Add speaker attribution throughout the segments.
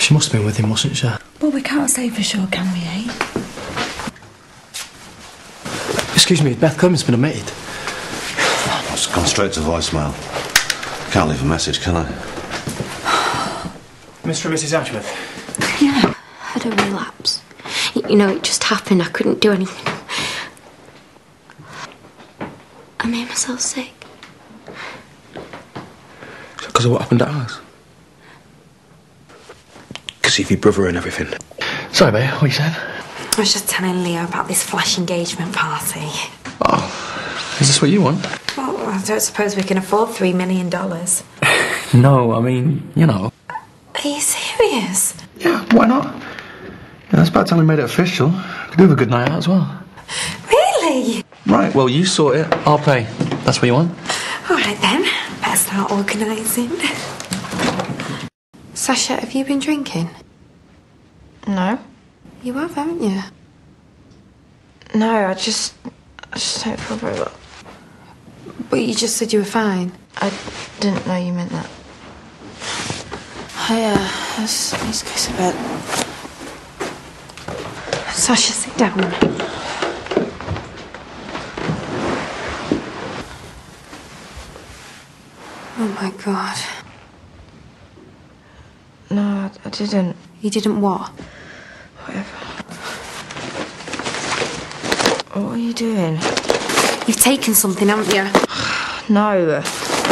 Speaker 1: She must have been with him, mustn't she?
Speaker 2: Well, we can't say for sure, can we, eh?
Speaker 1: Excuse me, Beth Clemens been omitted.
Speaker 3: It's gone straight to voicemail. Can't leave a message, can I?
Speaker 1: Mr. and Mrs. Ashworth?
Speaker 4: Yeah, I had a relapse. You know, it just happened. I couldn't do anything. I made myself sick.
Speaker 1: Because of what happened at ours? Because of your brother and everything. Sorry, babe, what you said?
Speaker 2: I was just telling Leo about this flash engagement party.
Speaker 1: Oh, is this what you want?
Speaker 2: Well, I don't suppose we can afford $3 million.
Speaker 1: No, I mean, you know.
Speaker 2: Are you serious?
Speaker 1: Yeah, why not? Yeah, that's about time we made it official. Could do with a good night out as well.
Speaker 2: Really?
Speaker 1: Right, well, you sort it. I'll pay. That's what you want?
Speaker 2: All right, then. Better start organising. Sasha, have you been drinking?
Speaker 5: No.
Speaker 2: You have, haven't you?
Speaker 5: No, I just don't feel very well.
Speaker 2: But you just said you were fine.
Speaker 5: I didn't know you meant that.
Speaker 2: Let's go to bed. Sasha, sit down. Oh my God.
Speaker 5: No, I didn't.
Speaker 2: You didn't what?
Speaker 5: Whatever. What are you doing?
Speaker 2: You've taken something, haven't you?
Speaker 5: No.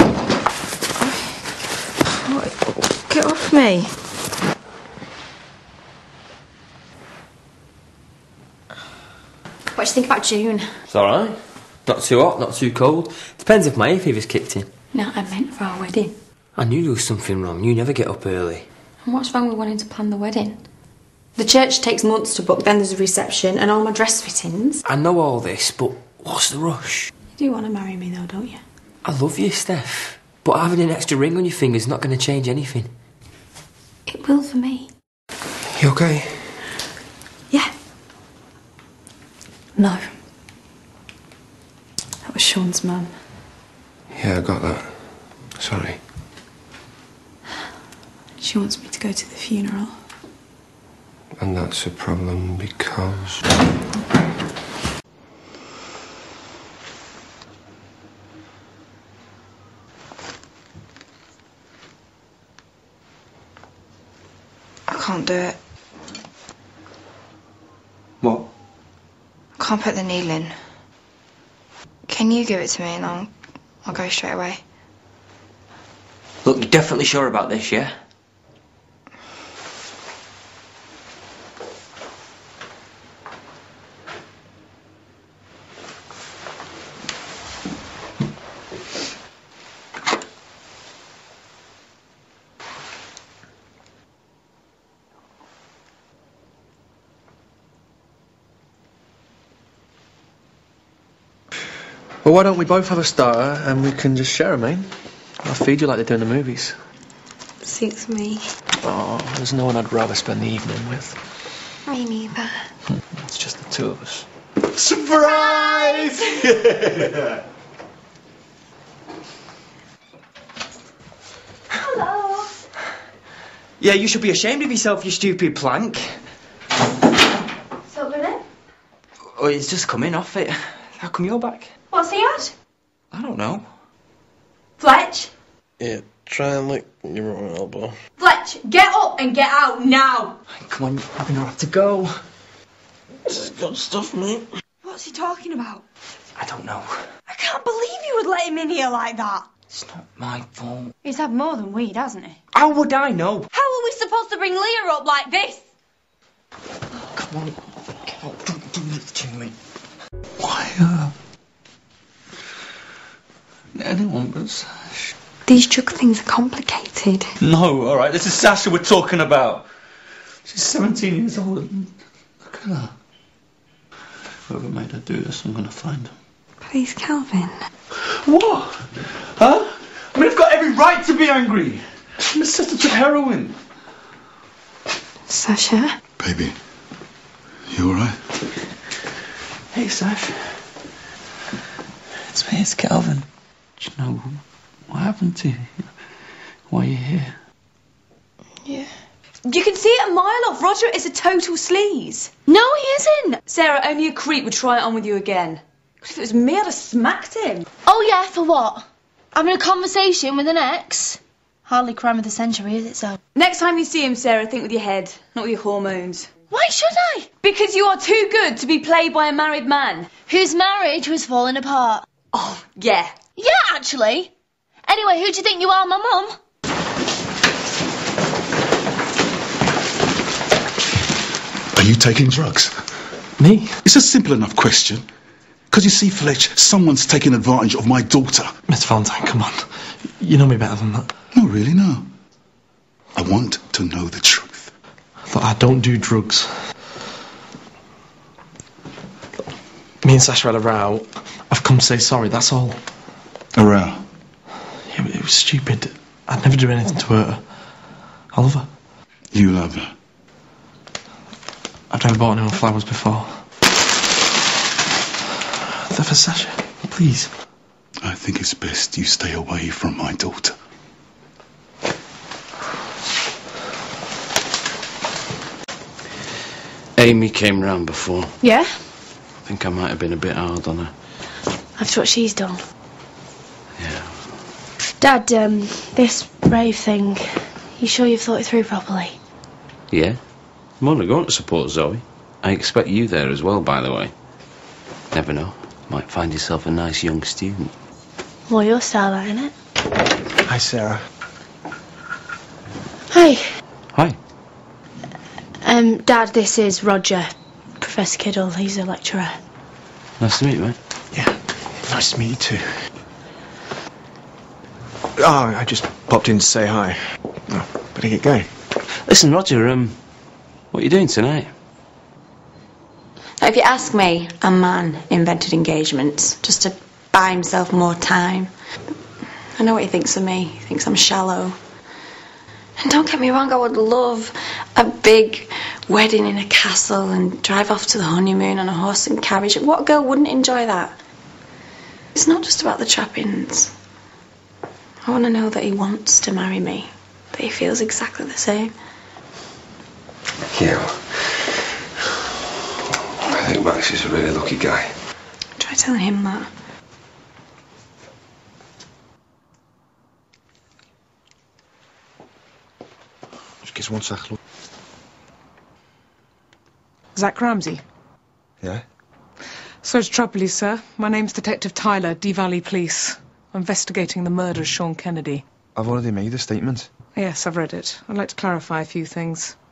Speaker 5: Get off me.
Speaker 2: What do you think about June?
Speaker 6: It's alright. Not too hot, not too cold. Depends if my hay fever's kicked in.
Speaker 2: No, I meant for our wedding.
Speaker 6: I knew there was something wrong. You never get up early.
Speaker 2: And what's wrong with wanting to plan the wedding? The church takes months to book, then there's a reception and all my dress fittings.
Speaker 6: I know all this, but what's the rush?
Speaker 2: You do want to marry me though, don't you?
Speaker 6: I love you, Steph. But having an extra ring on your finger's not going to change anything.
Speaker 2: It will for me.
Speaker 1: You okay?
Speaker 2: Yeah. No. That was Sean's mum.
Speaker 1: Yeah, I got that. Sorry.
Speaker 2: She wants me to go to the funeral.
Speaker 1: And that's a problem because...
Speaker 5: I can't do it.
Speaker 1: What?
Speaker 5: I can't put the needle in. Can you give it to me and I'll go straight away?
Speaker 7: Look, you're definitely sure about this, yeah?
Speaker 1: Well, why don't we both have a starter and we can just share 'em, eh? I'll feed you like they do in the movies.
Speaker 2: Suits me.
Speaker 1: Oh, there's no one I'd rather spend the evening with.
Speaker 2: Me neither.
Speaker 1: It's just the two of us.
Speaker 3: Surprise!
Speaker 5: Hello.
Speaker 7: Yeah, you should be ashamed of yourself, you stupid plank.
Speaker 5: So good.
Speaker 7: Oh, it's just coming off it. How come you're back?
Speaker 5: What's he at?
Speaker 7: I don't know.
Speaker 5: Fletch.
Speaker 1: Yeah, try and lick your wrong elbow.
Speaker 5: Fletch, get up and get out now.
Speaker 7: Come on, you're gonna have to go.
Speaker 1: Just got stuff, mate.
Speaker 5: What's he talking about?
Speaker 7: I don't know.
Speaker 5: I can't believe you would let him in here like that.
Speaker 7: It's not my fault.
Speaker 5: He's had more than weed, hasn't he?
Speaker 7: How would I know?
Speaker 5: How are we supposed to bring Leah up like this?
Speaker 7: Come on, get up. Don't do this to me.
Speaker 1: Why, anyone but Sash.
Speaker 2: These drug things are complicated.
Speaker 1: No, alright, this is Sasha we're talking about. She's 17 years old. Look at her. Whoever made her do this, I'm gonna find him.
Speaker 2: Please, Calvin.
Speaker 1: What? Huh? I mean, I've got every right to be angry. I'm obsessed with heroin.
Speaker 2: Sasha?
Speaker 3: Baby, you alright?
Speaker 1: Hey, Sash. It's me, it's Calvin. Do you know what happened to you? Why are you here?
Speaker 5: Yeah.
Speaker 8: You can see it a mile off. Roger is a total sleaze.
Speaker 2: No, he isn't.
Speaker 8: Sarah, only a creep would try it on with you again. If it was me, I'd have smacked him.
Speaker 9: Oh yeah, for what? Having a conversation with an ex? Hardly crime of the century, is it so?
Speaker 8: Next time you see him, Sarah, think with your head, not with your hormones.
Speaker 9: Why should I?
Speaker 8: Because you are too good to be played by a married man.
Speaker 9: Whose marriage was falling apart.
Speaker 8: Oh, yeah.
Speaker 9: Yeah, actually. Anyway, who do you think you are, my mum?
Speaker 10: Are you taking drugs?
Speaker 6: Me?
Speaker 10: It's a simple enough question. Because you see, Fletch, someone's taking advantage of my daughter.
Speaker 6: Mr. Valentine, come on. You know me better than that.
Speaker 10: No, really, no. I want to know the truth.
Speaker 6: Look, I don't do drugs. Me and Sasha had a row. I've come to say sorry, that's all.
Speaker 10: A row?
Speaker 6: Yeah, but it was stupid. I'd never do anything to hurt her. I love her.
Speaker 10: You love her?
Speaker 6: I've never bought anyone flowers before. They're for Sasha, please.
Speaker 10: I think it's best you stay away from my daughter.
Speaker 11: Amy came round before.
Speaker 9: Yeah?
Speaker 11: I think I might have been a bit hard on her.
Speaker 9: After what she's done.
Speaker 11: Yeah.
Speaker 9: Dad, this rave thing, you sure you've thought it through properly?
Speaker 11: Yeah? I'm only going to support Zoe. I expect you there as well, by the way. Never know. Might find yourself a nice young student.
Speaker 9: Well, your style, that, innit?
Speaker 6: Hi, Sarah.
Speaker 9: Hi.
Speaker 11: Hi.
Speaker 9: Dad, this is Roger. Professor Kiddle, he's a lecturer.
Speaker 11: Nice to meet you, mate.
Speaker 6: Yeah, nice to meet you too. Oh, I just popped in to say hi. Oh, better get going.
Speaker 11: Listen, Roger, what are you doing tonight?
Speaker 2: Now, if you ask me, a man invented engagements just to buy himself more time. I know what he thinks of me. He thinks I'm shallow. And don't get me wrong, I would love a big wedding in a castle and drive off to the honeymoon on a horse and carriage. What girl wouldn't enjoy that? It's not just about the trappings. I want to know that he wants to marry me, that he feels exactly the same.
Speaker 3: Yeah. I think Max is a really lucky guy.
Speaker 2: Try telling him that.
Speaker 6: Just one sec, look.
Speaker 12: Zach Ramsey.
Speaker 6: Yeah?
Speaker 12: Sorry to trouble you, sir. My name's Detective Tyler, Dee Valley Police. I'm investigating the murder of Sean Kennedy.
Speaker 6: I've already made a statement.
Speaker 12: Yes, I've read it. I'd like to clarify a few things.